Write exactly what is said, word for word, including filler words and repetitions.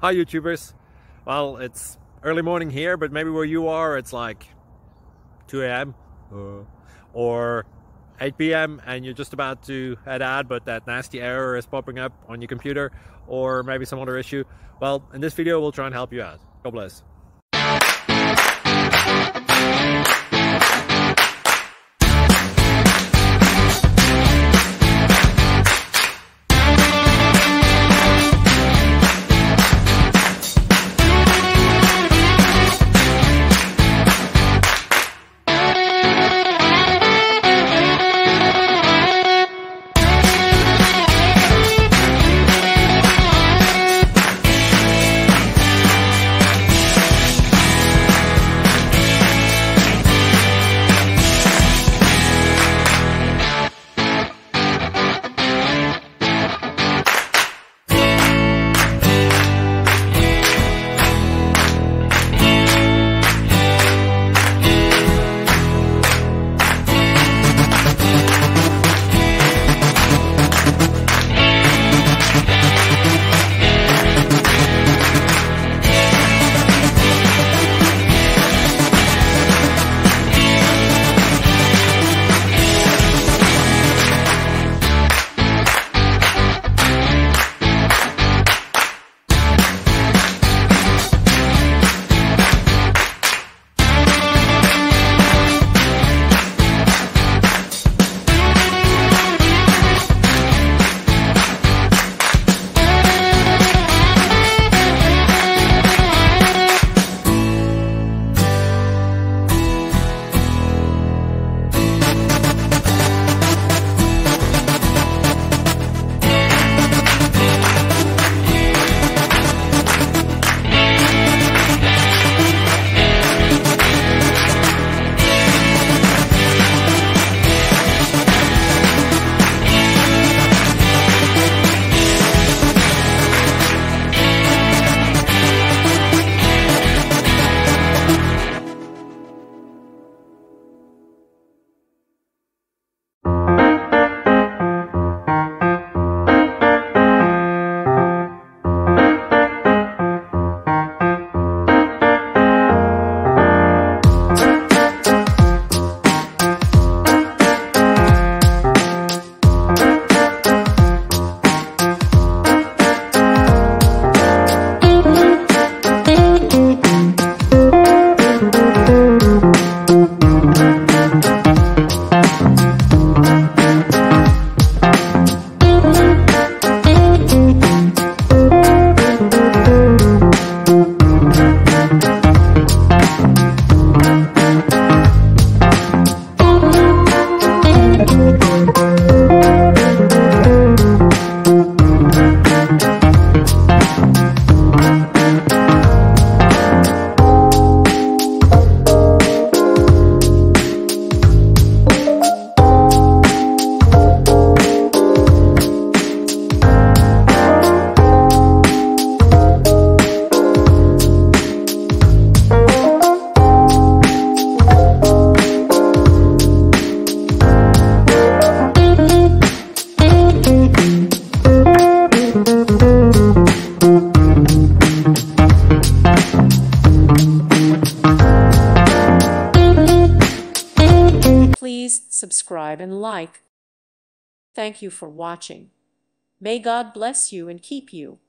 Hi YouTubers. Well, it's early morning here, but maybe where you are it's like two A M Uh, or eight P M and you're just about to head out, but that nasty error is popping up on your computer, or maybe some other issue. Well, in this video we'll try and help you out. God bless. Please subscribe and like. Thank you for watching. May God bless you and keep you.